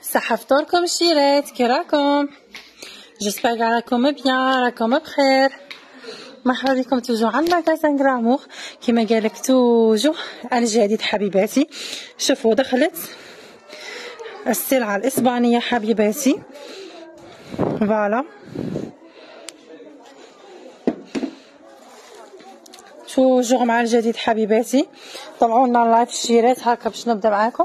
صحة فطوركم الشيرات، كي راكم؟ جيسبر كاع راكم بيان، راكم بخير. مرحبا بكم توجو عند ماغازان غرامور. كيما قالك توجو الجديد حبيباتي. شوفوا دخلت السلعة الإسبانية حبيباتي، فوالا توجو مع الجديد حبيباتي. طلعونا لايف الشيرات هكا باش نبدا معاكم.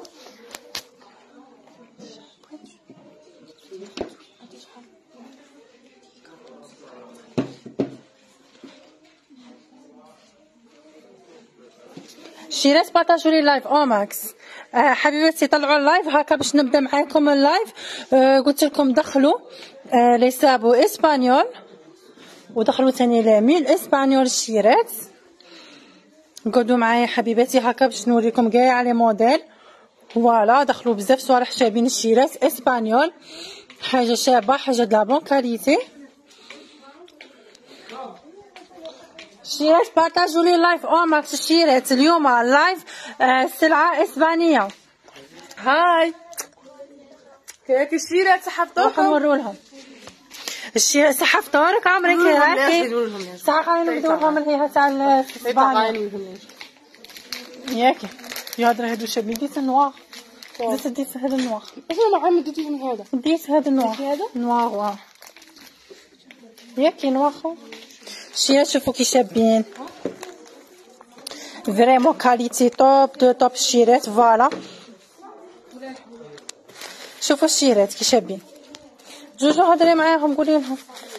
شيرات بارطاجوا لي لايف او ماكس. حبيباتي طلعوا اللايف هكا باش نبدا معاكم اللايف. قلت لكم دخلوا لي سابو اسبانيول ودخلوا ثاني لاميل اسبانيول الشيرات. قعدوا معايا حبيباتي هكا باش نوريكم كاع لي موديل. فوالا دخلوا بزاف صوالح شابين الشيرات اسبانيول، حاجه شابه، حاجه د لا بون كاليتي. شيرات بارطاجوا لي لايف او ماكس الشيرات. اليوم لايف سلعه اسبانيه. هاي كيك الشيرات صحة فطوركم. نوروا لهم الشيرات صحة فطورك عمرك كي راكي؟ ساعه خلينا نبداو لهم هي تاع اسبانيا ياكي. يهضر هادو شابين. ديت النوار، ديت هذا النوار. انا ما عملت ديت من هذا، ديت هذا النوار. هذا نوار واه ياكي نوار. الشيرات شوفوا كي شابين، فريمون كاليتي توب دو توب الشيرات. فوالا شوفوا الشيرات كي شابين. جوجو هضري معاهم قولي لهم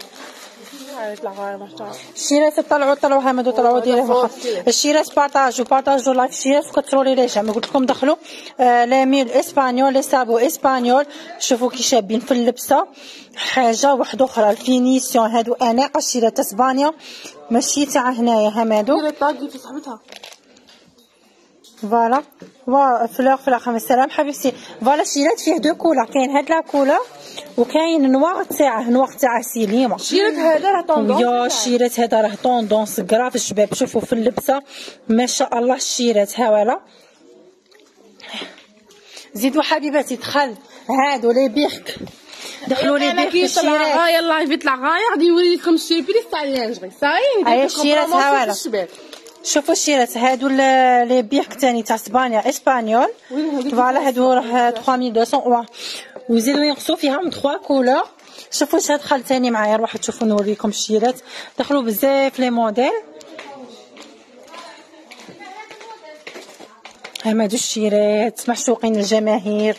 الشيرات طلعوا هامدو طلعوا ديروا الشيرات بارطاجوا لايف الشيرات وكثروا لي ليش. قلت لكم دخلوا لاميل اسبانيول لي سابو اسبانيول. شوفوا كي شابين في اللبسه، حاجه واحده اخرى الفينيسيون. هادو اناقه الشيرات اسبانيا ماشي تاع هنايا هامادو. طاقي صاحبتها فوالا فلور 5000 حبيبتي. فوالا الشيرات فيه دو كولر، كاين هاد لا كولر وكاين نوار تاعه سيليما. الشيرات هذا راه طوندونس. يا الشيرات هذا راه طوندونس كراف الشباب. شوفوا في اللبسه ما شاء الله الشيرات. ها ولا زيدوا حبيباتي. دخل هادو لي بيرك، دخلوا لي بيرك الشيرات. غايه اللايف يطلع غايه غادي يوري لكم الشيبريس تاع اللانجري. صاي الشيرات ها ولا. شوفوا الشيرات هادو لي بيرك تاني تاع اسبانيا اسبانيول. فوالا هادو راه 3200 وزيدوا ينقصوا فيهم 3 كولور. شوفوا اش دخل تاني معايا. نروحوا تشوفوا نوريكم الشيرات. دخلوا بزاف لي موديل. هادو الشيرات معشوقين الجماهير.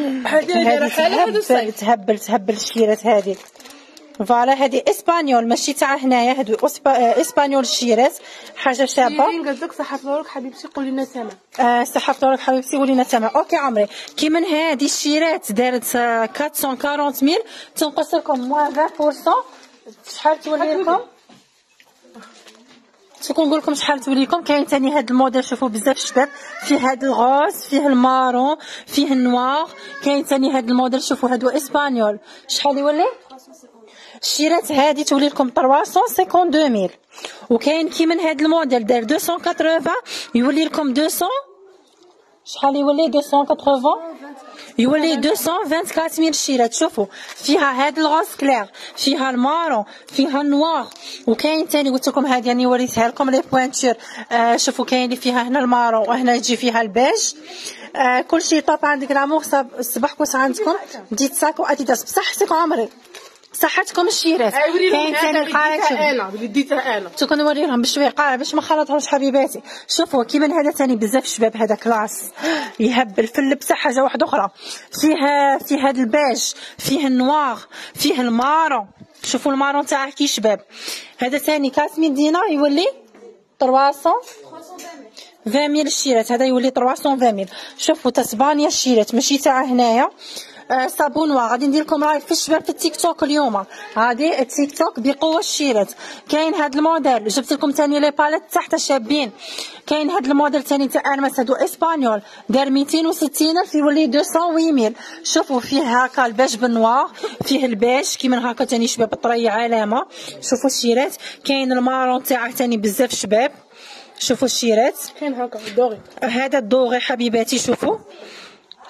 هذه تهبل الشيرات هذه. فوالا هذه اسبانيول ماشي تاع هنايا. هادو اسبانيول الشيرات حاجه شابه. قلت لك صحه فطورك حبيبتي قولي لنا ثمن. صحه فطورك حبيبتي قولي لنا ثمن. اوكي عمري. كي من هذه الشيرات دارت 440000 تنقص لكم موان 20%. شحال تولي لكم؟ شكون نقول لكم شحال تولي لكم؟ كاين ثاني هذا الموديل. شوفوا بزاف شباب، فيه هذا الغوز، فيه المارون، فيه النوار. كاين ثاني هذا الموديل. شوفوا هادو اسبانيول. شحال يولي؟ الشيرات هذه تولي لكم 352000. وكاين كي من هذا الموديل دار 280 يولي لكم 200. شحال يولي 280 يولي 224000 الشيرات. شوفوا فيها هذا الغوز كلير، فيها المارون، فيها النوار. وكاين ثاني قلت لكم هذه يعني وريتها لكم لي بوانتور. شوفوا كاين اللي فيها هنا المارون وهنا يجي فيها البيج. كلشي طاط عندك رامور صباحكم عندكم ديت ساكو اديداس بصحتك عمري. صحتكم الشيرات. كاين ثاني انا بديتها انا تكون نوريهم بشويه قاع باش ما خلطهمش حبيباتي. شوفوا كيما هذا ثاني بزاف شباب. هذا كلاس يهبل في اللبسه. حاجه واحده اخرى فيه هذا الباج، فيه النوار، فيه المارون. شوفوا المارون تاعه كي شباب. هذا ثاني 4000 دينار يولي 320000 الشيرات. هذا يولي 320000. شوفوا تا اسبانيا الشيرات ماشي تاع هنايا. صابونوا غادي ندير لكم رايف في الشباب في التيك توك اليوم. هذه التيك توك بقوه الشيرات. كاين هذا الموديل جبت لكم ثاني لي باليت تحت شابين. كاين هذا الموديل ثاني تاع ارمس هادو اسبانيول دار 260000 يولي 208000. شوفوا فيه هكا الباج بالنوار، فيه الباج كيما هكا ثاني شباب طري علامه. شوفوا الشيرات. كاين المارون تاعه ثاني بزاف شباب. شوفوا الشيرات. كاين هكا الدوغي. هذا الدوغي حبيباتي. شوفوا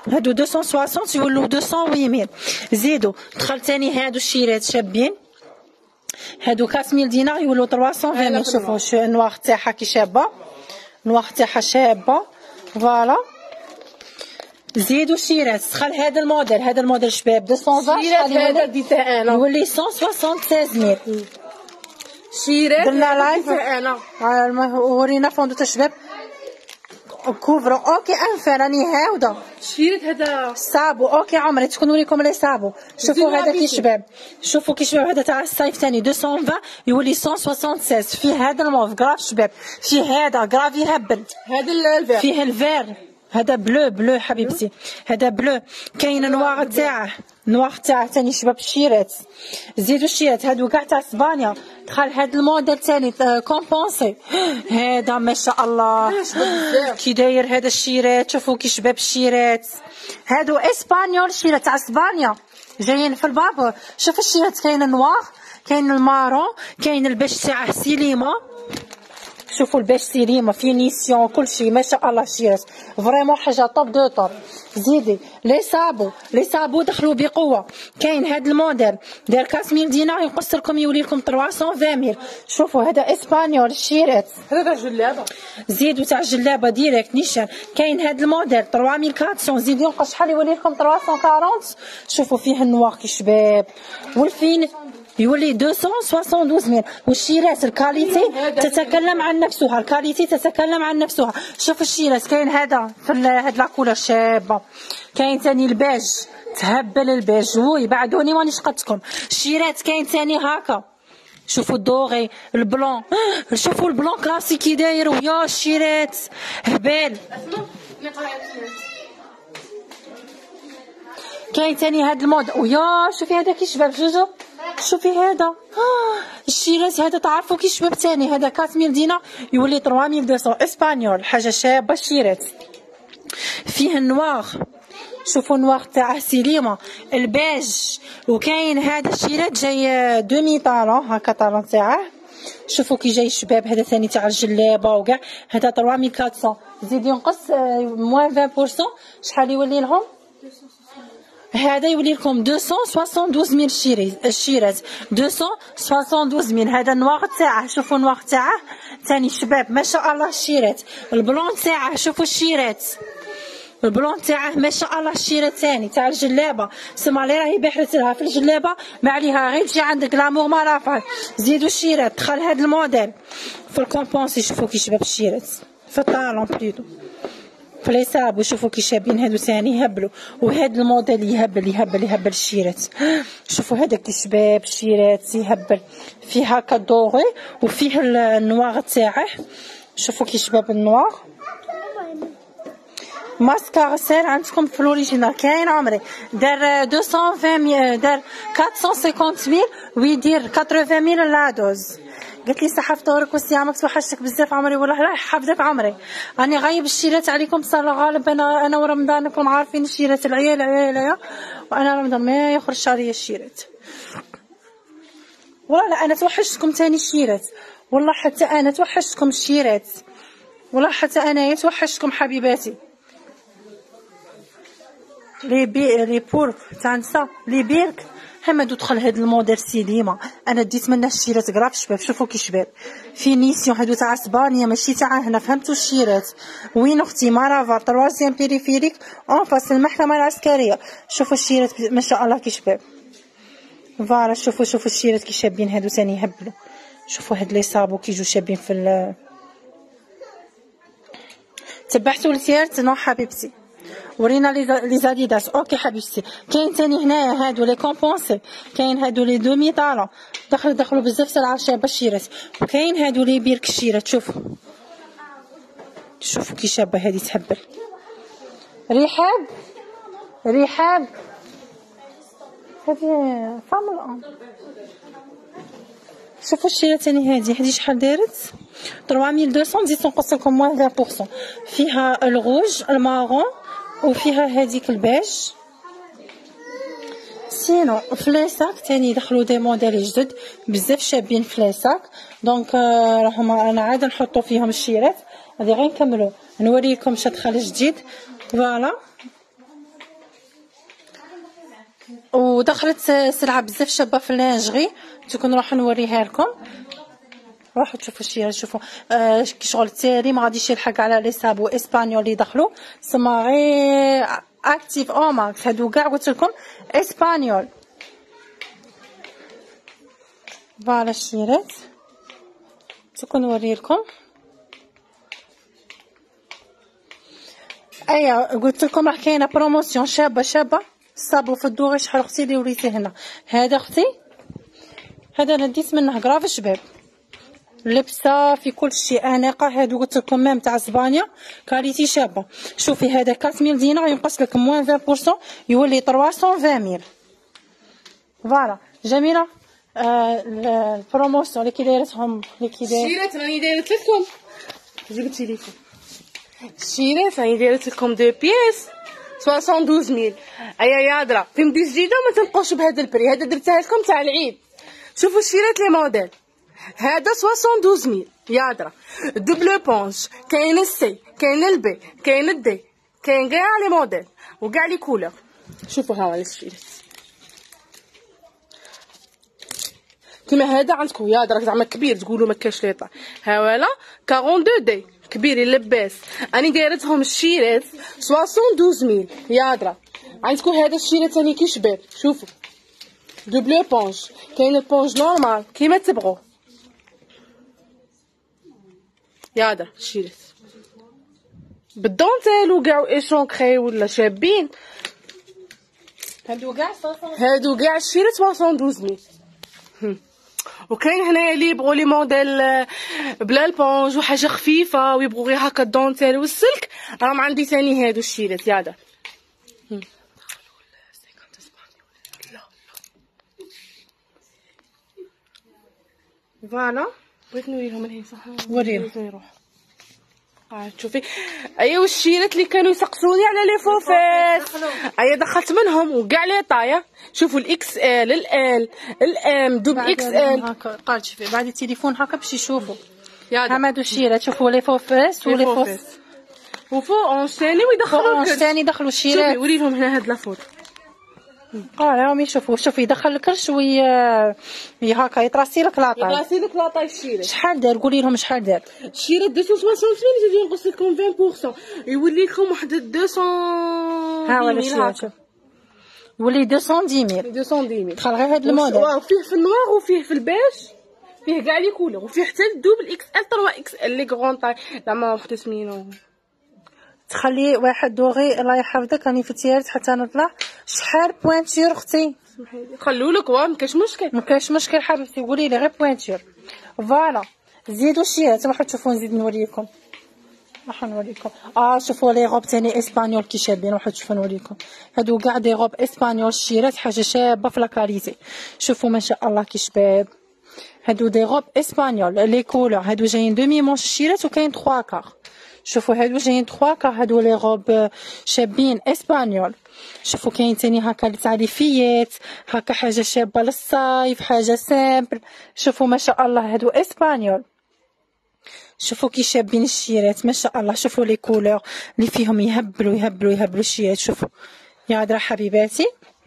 هادو 260 يولوا 208 زيدوا دخل تاني هادو الشيرات شابين هادو 4000 دينار يولوا 320. شوفوا النواغ تاعها كي شابه النواغ تاعها شابه فوالا. زيدوا الشيرات دخل هذا الموديل شباب 220 شيرات هذا دي تاع انا يولي 166000 شيرات درنا لايف انا ورينا فوندو تاع الشباب كوفرو اوكي انفا راني هاوده شيرات هذا صابو اوكي عمري تكون نوريكم لي صابو. شوفوا هذا كي شباب شوفوا كي شباب هذا تاع الصيف ثاني 220 يولي 176 فيه هذا الموف غراف شباب فيه هذا غراف يهبل هذا الفير فيه الفير هذا بلو حبيبتي هذا بلو. كاين نواغ تاعه ثاني شباب الشيرات زيدوا الشيرات هادو كاع تاع اسبانيا. دخل هذا الموديل ثاني كومبونسي هذا ما شاء الله كي داير هذا الشيرات. شوفوا كي شباب الشيرات هادو اسبانيول شيرات تاع اسبانيا جايين في البابور. شوف الشيرات كاين النواغ كاين المارون كاين البيج تاعه سيليما. شوفوا الباش سيليما فينيسيون كلشي ما شاء الله الشيرات فريمون حاجه طوب دو طوب. زيدي لي صابو دخلوا بقوه. كاين هذا الموديل داير 4000 دينار ينقص لكم يولي لكم 320000. شوفوا هذا اسبانيول الشيرات هذا تاع جلابه زيدوا تاع جلابه ديريكت نيشان. كاين هذا الموديل 3400 زيد ينقص شحال يولي لكم 340. شوفوا فيه النواغ كي شباب والفين يولي 262000. والشيرات الكاليتي تتكلم عن نفسها شوف الشيرات كاين هذا في هاد لاكولر شابه. كاين ثاني البيج تهبل البيج وي بعدوني مانيش قدتكم. الشيرات كاين ثاني هكا شوفوا الدوغي البلون شوفوا البلون كلاسيك كي داير ويا الشيرات هبال. كاين ثاني هاد المود ويا شوفي هذا كي شباب جوجو شوفي هذا الشيرات هذا تعرفوا كي شباب ثاني هذا 4000 دينار يولي 3200 اسبانيول حاجه شابه الشيرات. فيه النواغ شوفوا النواغ تاعه سيليما البيج. وكاين هذا الشيرات جاي 2000 طالون هكا طالون تاعه. شوفوا كي جاي شباب هذا ثاني تاع الجلابه وكاع هذا 3400 زيد ينقص موان 20% شحال يولي لهم هذا يولي لكم 262000 الشيرات 262000. هذا النواغ تاعه شوفوا النواغ تاعه ثاني شباب ما شاء الله الشيرات البلون تاعه شوفوا الشيرات البلون تاعه ما شاء الله الشيرات ثاني تاع الجلابه سما لي راهي بحرت لها في الجلابه ما عليها غير تجي عندك لامور ما رافع. زيدوا الشيرات دخل هذا الموديل في الكومبونسي. شوفوا كي شباب الشيرات في الطالون بليدو في لي صابو شوفوا كي شابين هادو ثاني يهبلوا. وهذا الموديل يهبل الشيرات. شوفوا هذا كي شباب الشيرات يهبل فيه هكا دوغي وفيه النواغ تاعه. شوفوا كي شباب النواغ ماسكارا سير عندكم في الاوريجينال كاين عمري دار 220 دار 450000 ويدير 80000 لا دوز. قالت لي صحه فطورك وصيامك توحشتك بزاف عمري والله راح حافظه في عمري. راني غايب الشيرات عليكم صار غالب انا ورمضان راكم عارفين الشيرات العيال وانا رمضان ما يخرجش عليا الشيرات والله. لا انا توحشتكم ثاني الشيرات والله حتى انا توحشتكم الشيرات والله حتى انا توحشتكم حبيباتي. لي بورك تاع نسا لي بيرك حمد دخل هاد الموديل سيليما انا ديت منه الشيرات كراف شباب. شوفوا كي شباب فينيسيون هادو تاع اسبانيا ماشي تاع هنا فهمتوا الشيرات. وين اختي مارافا تروازيام بيريفيريك اون فاس المحكمه العسكريه. شوفوا الشيرات ما شاء الله كي شباب فوالا. شوفوا الشيرات كي شابين هادو ثاني يهبلوا. شوفوا هاد لي صابو كي يجوا شابين في تبعتوا التيرت نو حبيبتي ورينا لي زاديداس اوكي حبيبتي. كاين ثاني هنايا هادو لي كومبونسي كاين هادو لي 2000 طالون دخلوا بزاف تاع الشابه الشيرات. وكاين هادو لي بيرك الشيرات شوفوا كي شابه هادي تهبل. رحاب هادي فامل. شوفوا الشيرات ثاني هادي شحال دارت 3200 نزيد نقص لكم موان 20% فيها الغوج المارون وفيها هذيك البيج. سينو فليساك ثاني دخلوا دي موديل جدد بزاف شابين فليساك دونك راهم انا عاد نحطوا فيهم الشيرات هذه غير نكملوا نوريكم شدخل جديد فوالا. ودخلت سلعه بزاف شابه في اللانجري كنت نروح نوريها لكم. روحوا تشوفوا الشيرات. شوفوا كي شغل التالي ما غاديش يلحق على لي سابو اسبانيول اللي دخلوا سما غير اكتيف او ماكس. هادو كاع قلت لكم اسبانيول. فوالا الشيرات تكون نوري لكم. ايا قلت لكم راه كاينه بروموسيون شابه صابو في الدوغي. شحال اختي اللي وريتيه هنا؟ هذا اختي، هذا انا ديت منه كراف شباب، لبسه في كل شيء اناقه. هادو قلت لكم ميم تاع اسبانيا كاليتي شابه. شوفي هذا 4000 دينار ينقص لك موان 20% يولي 320000. فوالا جميله. البروموسيون اللي كي دايرتهم اللي كي داير الشيرات راني دايرت لكم. جيب التليفون. الشيرات راني دايرت لكم 2 بياس 72000. ايا يادرا فين دي جديده ما تلقوش بهذا البري. هذا درتها لكم تاع العيد. شوفوا الشيرات لي موديل. هذا 72000 يادرا دوبل بونش. كاين السي كاين البي كاين الدي كاين كاع لي موديل وكاع لي كولور. شوفوا ها هو الشيرات كيما هذا عندكم يادرا زعما كبير تقولوا ما كاش ليطا. ها ولا 42 دي كبير يلبس. اني دايرتهم الشيرات 72000 يادرا. عندكم هذا الشيرات ثاني كي شباب. شوفوا دوبل بونش. كاين البونج نورمال كيما تبغوا يادرا. الشيرات بالدونتيل وكاع ايشونكري ولا شابين. هادو كاع الشيرات 72000. وكاين هنايا اللي يبغوا لي موديل بلا البونج وحاجه خفيفه ويبغوا غير هكا الدونتيل والسلك راهم عندي ثاني هادو الشيرات يادا. فوالا بغيت نوريهم من هنا صح. وريهم يروح تشوفي. ايوا الشيرات اللي كانوا يسقسوني على لي فوفيس ايا دخلت منهم وكاع لي طايا. شوفوا الاكس ال الال الام دوب اكس ال هكا قالت شوفي بعد التليفون هكا باش يشوفوا. يا هادو الشيرات. شوفوا لي فوفيس ولي فوفيس وفوق اونشتاني ويدخلوا ثاني دخلوا الشيرات. شوفي وريهم هنا هاد لافوت. راهم يشوفوا. شوفي يدخل الكرش هكا يطراسي لك لاطاي. يطراسي لك لاطاي الشيرات. شحال دار؟ قولي لهم شحال دار. الشيرات 268 زيد ينقص لكم 20% يولي لكم واحد 200. ها ولا الشيرات شوف يولي 210,000. دخل غير هاد الموديل. فيه في النوار وفيه في البيج فيه كاع لي كولور وفيه حتى الدوبل اكس ال 3 اكس ال لي غون طاي زعما واحد سمينو. تخلي واحد دوغي الله يحفظك راني في التيارت حتى نطلع. شحال بوانتور اختي؟ خلوا لك ما كاش مشكل حبيبتي. قولي لي غير بوانتور. فوالا زيدوا الشيرات. راحوا تشوفوا نزيد نوريكم. راح نوريكم. شوفوا لي غوب تاني اسبانيول كي شابين. راحوا تشوفوا نوريكم. هادو كاع دي غوب اسبانيول الشيرات حاجه شابه في لاكاليتي. شوفوا ما شاء الله كي شباب. هادو دي غوب اسبانيول لي كولور. هادو جايين دومي مونش الشيرات وكاين 3 كار. شوفوا هادو جايين 3 كار. هادو لي غوب شابين اسبانيول. شوفوا كاين تاني هكا تاع لي فيات هكا حاجه شابه للصيف حاجه سامبل. شوفوا ما شاء الله هادو اسبانيول. شوفوا كي شابين الشيرات ما شاء الله. شوفوا لي كولور اللي فيهم يهبلوا الشيرات. شوفوا يا درا حبيباتي.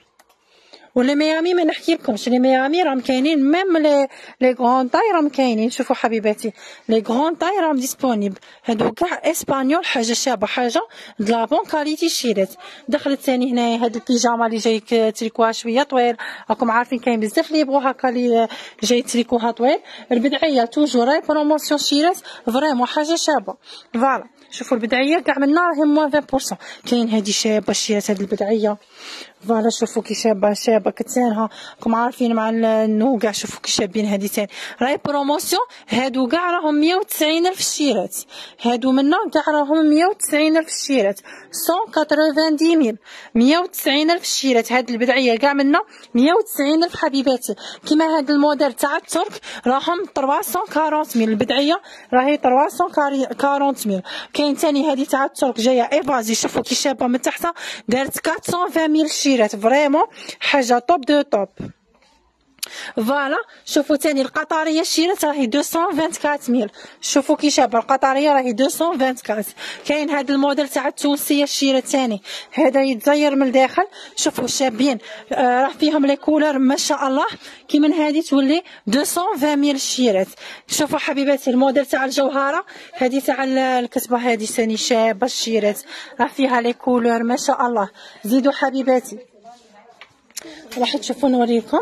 ولا ميامي ما نحكي لكمش. لي ميامي راهم كاينين ميم لي غون طاي راهم كاينين. شوفوا حبيباتي لي غون طاي راهم ديسپونيبل. هادو كاع اسبانيول حاجه شابه حاجه د لا بون كاليتي الشيرات. دخلت ثاني هنايا هاد البيجاما اللي جاي تريكوها شويه طويل. راكم عارفين كاين بزاف اللي يبغوا هكا اللي جاي تريكوها طويل. البدعيه توجور راي بروموسيون شيرات فريمون حاجه شابه. فوالا شوفوا البدعيه كاع منا راهي موان 20%. كاين هادي شابه الشيرات هاد البدعيه. فوالا شوفوا كي شابه كتانها راكم عارفين مع النو كاع. شوفوا كي شابين هادي تاني راهي بروموسيون. هادو كاع راهم 190,000 الشيرات. هادو منا كاع راهم 190,000 الشيرات 190,000 190,000 الشيرات. هاد البدعيه كاع منا 190,000 حبيباتي. كيما هاد الموديل تاع الترك راهم 340,000 البدعيه راهي 340,000. كاين تاني هادي تاع الترك جايه ايفازي. شوفوا كي شابه من تحت دارت 420,000 الشيرات فريمون حاجه توب دو توب. فوالا شوفوا تاني القطريه الشيرات راهي 224000. شوفوا كي شابه القطريه راهي 224. كاين هذا الموديل تاع التونسيه الشيرات تاني، هذا يتزير من الداخل. شوفوا شابين راه فيهم لي كولور ما شاء الله. كي من هذه تولي 220000 الشيرات. شوفوا حبيباتي الموديل تاع الجوهره هذه تاع الكتبه هذه ثاني شابه الشيرات، راه فيها لي كولور ما شاء الله. زيدوا حبيباتي راح تشوفوا نوريكم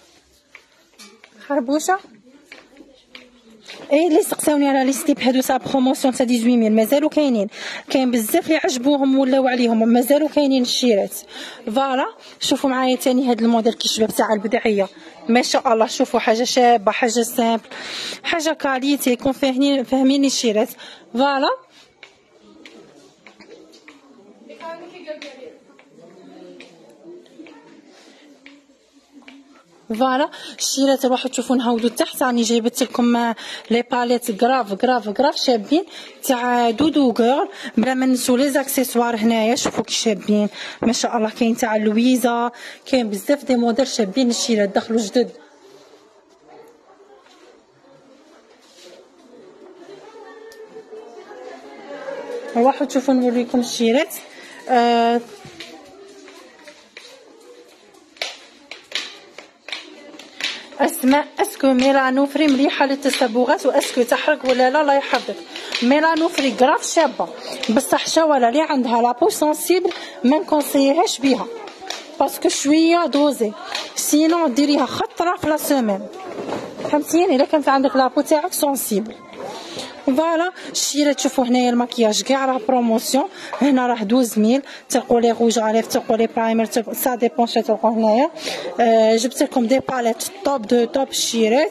خربوشه. اي اللي سقساوني على لي ستيب هادو تاع بروموسيون تاع 18000 مازالوا كاينين، كاين بزاف اللي عجبوهم ولاو عليهم مازالوا كاينين الشيرات. فوالا شوفوا معايا تاني هاد الموديل كي شباب تاع البدعيه ما شاء الله. شوفوا حاجه شابه، حاجه سامبل، حاجه كاليتي، يكون فاهمين الشيرات. فوالا فوالا الشيرات روحوا تشوفوا نهودوا تحت. راني جايبت لكم لي باليت غراف شابين تاع دودو غيرل بلا ما ننسوا لي زاكسيسوار هنايا. شوفوا كي شابين ما شاء الله. كاين تاع لويزا، كاين بزاف دي موديل شابين الشيرات دخلوا جدد. روحوا تشوفوا نوريكم الشيرات. اسماء اسكو ميلانو فري مليحه للتصبغات واسكو تحرق ولا لا؟ لا يحفظك. ميلانو فري غراف شابه بصح شواله اللي عندها لابو سونسيبل ما نكونسييهاش بها باسكو شويه دوزي، سينو ديريها خطره في لا سيمين فهمتيني الا كانت عندك لابو تاعك سونسيبل. فوالا الشيرات تشوفوا هنايا المكياج كاع راه بروموسيون. هنا راه 12000. تلقوا لي روج عليف، تلقوا لي برايمر، سا ديبون شنو تلقوا هنايا. جبت لكم دي باليت توب دو توب الشيرات.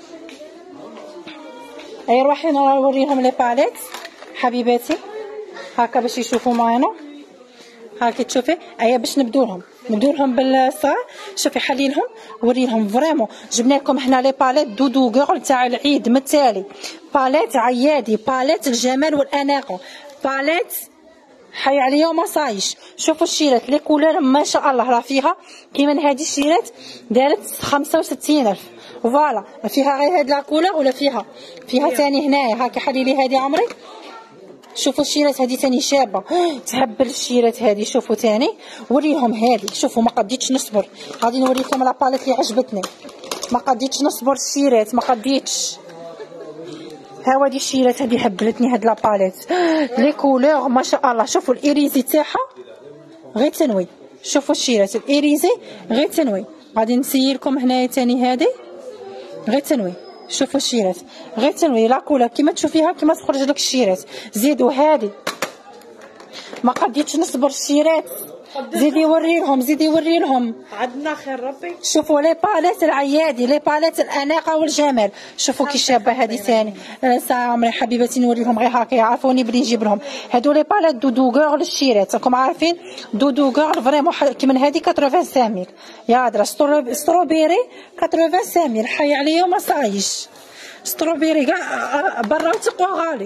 اي روحي نوريهم لي باليت حبيباتي هكا باش يشوفوا معانا. هاكي تشوفي ايا باش نبدو لهم بالصا. شوفي حلي لهم وري لهم فريمون. جبنا لكم هنا لي باليت دودو غيرل تاع العيد مثالي، باليت عيادي، باليت الجمال والاناقه، باليت حي عليا وما صايش. شوفوا الشيرات لي كولور ما شاء الله راه فيها كيما هذه الشيرات دارت 65000. فوالا فيها غير هاد لا كولور ولا فيها ثاني هنايا. هاكا حلي لي هذه عمري. شوفوا الشيرات هذه ثاني شابه تهبل الشيرات هذه. شوفوا ثاني وريهم هذه. شوفوا ما قديتش نصبر، غادي نوريكم لا باليت اللي عجبتني. ما قديتش نصبر الشيرات ما قديتش. ها هذه الشيرات هذه هبلتني هاد لا باليت لي كولور ما شاء الله. شوفوا الايريزي تاعها غير تنوي. شوفوا الشيرات الايريزي غير تنوي. غادي نسيي لكم هنايا ثاني هذه غير تنوي. شوفوا الشيرات غير تنوي لا كولور كيما تشوفيها كيما تخرج لك الشيرات. زيدوا هذه ما قديتش نصبر الشيرات. زيدي وري لهم عندنا خير ربي. شوفوا لي باليت العيادي، لي باليت الاناقه والجمال. شوفوا كي شابه هذه ثاني. ساعه عمري حبيباتي نوريهم غير هكا يعرفوني بلي نجيب لهم هادو لي باليت دودو غيرل الشيرات. راكم عارفين دودو غيرل فريمون كيما هذه 85000 يا هضره. ستروبيري 85000 حي عليا وما صايش. ستروبيري كاع برا وتقوى غالي.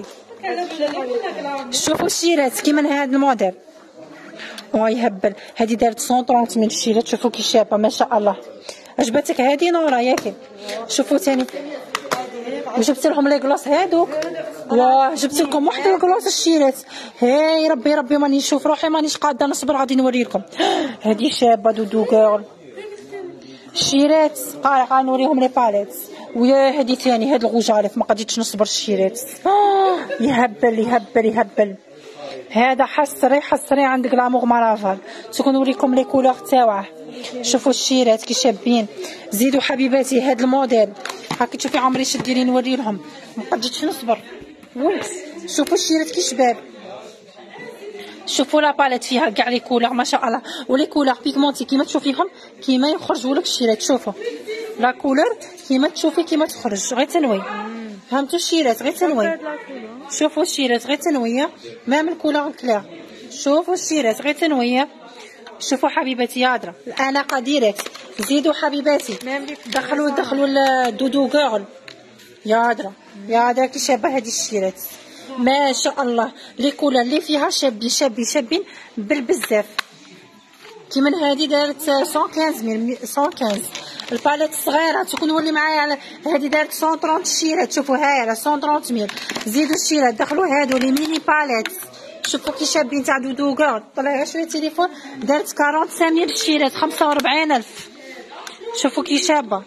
شوفوا الشيرات كيما هذا الموديل يهبل. هذه دارت 130 من الشيرات. شوفوا كي شابه ما شاء الله. عجبتك هذه نورا ياكي؟ شوفوا ثاني وجبت لهم لي كلاص هذوك. واه جبت لكم واحد الكلاص الشيرات. هاي ربي ماني نشوف روحي مانيش قاده نصبر. غادي نوريكم هذه شابه دودو غيرل الشيرات. قاعده نوريهم لي باليت. ويا هذه ثاني هاد الغوج عارف ما قديتش نصبر الشيرات. يهبل. هذا حصري عندك لاموغ مارافال. تكون نوريكم لي كولور تاوعه. شوفوا الشيرات كي شابين. زيدوا حبيباتي هاد الموديل هاكي تشوفي عمري شديري نوري لهم ما قديتش نصبر. شوفوا الشيرات كي شباب. شوفوا لا باليت فيها كاع لي كولور ما شاء الله. ولي كولور بيغمونتي كيما تشوفيهم كيما يخرجوا لك الشيرات. شوفوا لا كولور كيما تشوفي كيما تخرج غير تنوي. فهمتوا الشيرات غير تنوي. شوفوا الشيرات غير تنويه مام الكولور كلير. شوفوا الشيرات غير تنويه. شوفوا حبيباتي يا هضره الاناقه ديريكت. زيدوا حبيباتي دخلوا الدودو غيرل يا هضره كي شابه هذه الشيرات ما شاء الله. لي كولور اللي فيها شابين بالبزاف. كيما هذه دارت 115. الباليت الصغيره تكون نولي معايا على هذه دارت 130 الشيرات. شوفوا هاي على 130 ميل. زيدوا الشيرات دخلوا هادو لي ميني باليت. شوفوا كي شابين تاع دودوكا. طلع 20 تليفون دارت 45 ميل الشيرات 45000. شوفوا كي شابه.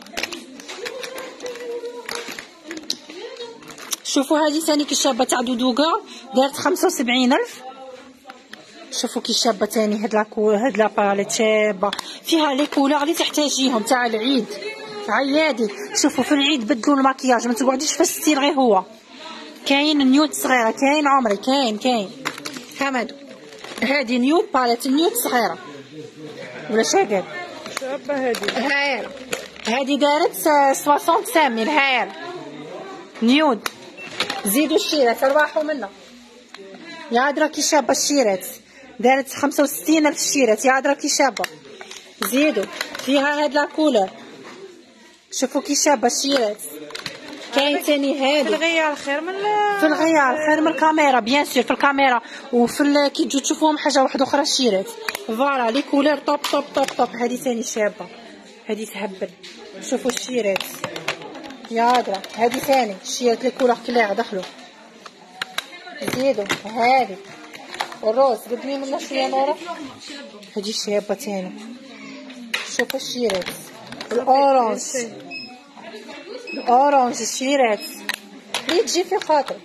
شوفوا هذه ثاني كي شابه تاع دودوكا دارت 75000. شوفوا كي شابه ثاني هاد لا باليت شابه فيها لي كولور اللي تحتاجيهم تاع العيد عيادي. شوفوا في العيد بدلوا الماكياج ما تقعديش في الستيل غير هو. كاين نيوت صغيره كاين عمري كاين هامادو. هادي نيوت باليت نيوت صغيره ولا شاقد شابه هادي. هادي دارت 65 ميل. هايل نيود. زيدوا الشيرات اربحوا منها. يا درا كي شابه الشيرات دارت 65,000 الشيرات. يا درا كي شابه. زيدوا فيها هاد لا كولر. شوفوا كي شابه الشيرات. كاين ثاني هادي في الغيار خير من في الغيار خير من الكاميرا بيان سور. في الكاميرا وفي كي تجوا تشوفوهم حاجه واحده اخرى الشيرات. فوالا لي كولر طوب طوب طوب طوب. هادي ثاني شابه هادي تهبل. شوفوا الشيرات يا درا. هادي ثاني الشيرات لي كولر كليغ دخلوا. زيدوا هادي الروز قدمي منا شويه نورا. هادي شابه ثاني. شوفوا الشيرات الاورانج الشيرات اللي تجي في خاطرك.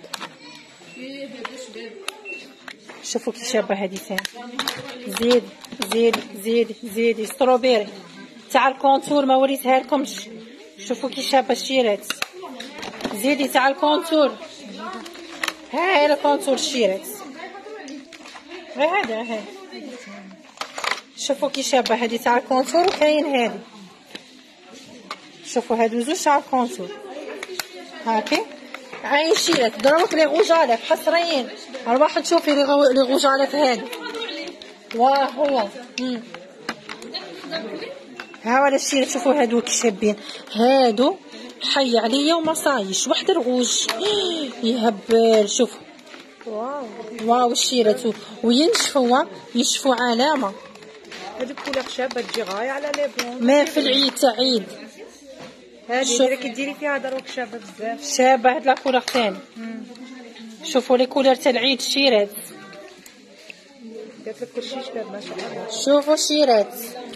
شوفوا كي شابه هادي ثاني. زيدي ستروبيري تاع الكونتور ما وريتها لكمش. شوفوا كي شابه الشيرات. زيدي تاع الكونتور. هاي الكونتور الشيرات هذا هاي. شوفوا كي شابه هادي تاع الكونتور. وكاين هادي شوفوا هادو زوج تاع الكونتور هاكي. هاي الشيرات دروك لي غوجالات حصريين. روح تشوفي لي غوجالات هادي. واه هو ها ولا الشيرات. شوفوا هادو كي شابين. هادو حي عليا وما صايش واحد الغوج يهبل. شوفوا واو الشيرات وينشفوا علامه. هادي كولور شابه تجي غايه على لي بلون. ما في العيد تاع عيد. هادي كديري فيها دروك شابه بزاف. شابه هاد لا كولور ثاني. شوفوا لي كولور تاع العيد الشيرات. قالت لك كلشي شباب ما شاء الله. شوفوا الشيرات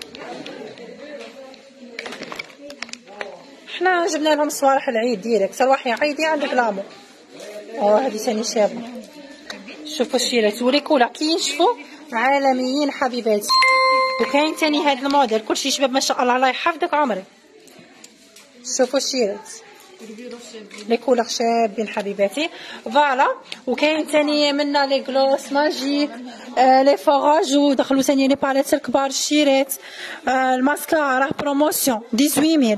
حنا جبنا لهم صوالح العيد ديريكت. صباح يا عيدي عندك لامو. هادي ثاني شابه. شوفوا الشيرات ولي كولور كي ينشفوا عالميين حبيباتي. وكاين ثاني هاد الموديل كلشي شباب ما شاء الله الله يحفظك عمري. شوفوا الشيرات لي كولور شابين حبيباتي. فوالا وكاين ثاني منا لي غلوس ماجيك لي فوراج. ودخلوا ثاني لي باليت الكبار الشيرات. الماسكارا بروموسيون 18000.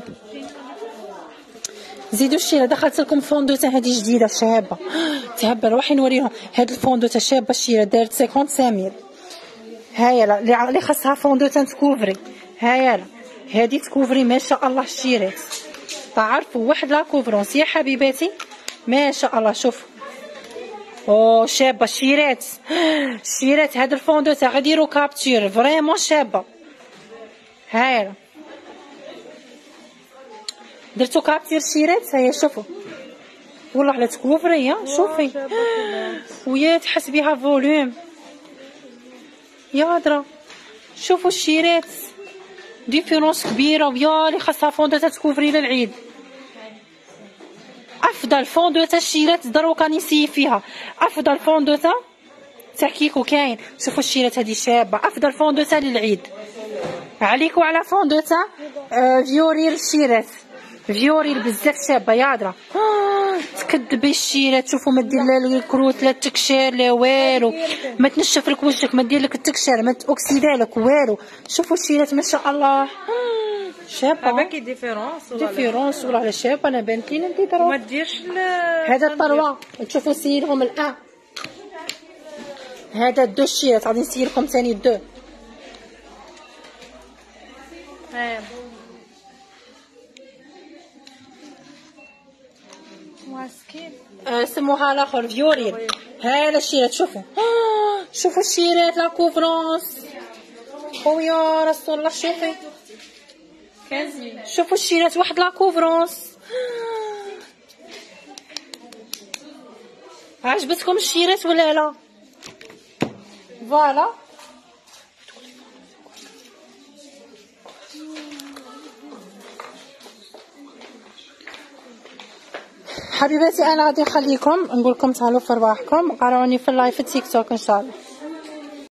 زيدوا الشيرات. دخلت لكم فوندوتا هذه جديده شابه تهبل. روحي نوريهم هاد الفوندوتا شابه الشيرات دارت 55000. هايلا اللي خاصها فوندوتا تكوفري. هايلا هادي تكوفري ما شاء الله الشيرات. تعرفوا واحد لا كوفرونس يا حبيباتي ما شاء الله. شوفوا شابه الشيرات. هاد الفوندوتا غيديروا كابتور فريمون شابه. هايلا درتو كابتور الشيرات. هيا شوفوا والله على تكوفري. شوفي ويا تحس بها فوليوم يا درا. شوفوا الشيرات ديفيرونس كبيره. ويا اللي خاصها فوندوتا تكوفري للعيد. افضل فوندوتا الشيرات دروك راني نسيي فيها. افضل فوندوتا تاع كيكو كاين. شوفوا الشيرات هذه شابه. افضل فوندوتا للعيد عليكم على فوندوتا فيوريل الشيرات. فيوريل بزاف شابه يا درا. تكدبي الشيرات. شوفوا ما دير لا الكروت لا التكشير لا والو. ما تنشف لك وجهك ما دير لك التكشير ما تاكسيدا لك والو. شوفوا الشيرات ما شاء الله شابه. باكي ديفيرونس ولا على شابه. انا بانت لينا انت درا ما ديرش هذا الطروه. تشوفوا سيلهم الان هذا دو الشيرات. غادي نسير لكم ثاني دو. ماسكين سموها الاخر فيوريل. هذا الشيرات شوفوا الشيرات لا كوفرونس. ويا رسول الله شوفي شوفوا الشيرات واحد لا كوفرونس. عجبتكم الشيرات ولا لا؟ فوالا حبيباتي، انا غادي نخليكم نقول لكم تهلاو في رواحكم. قراوني في اللايف التيك توك ان شاء الله.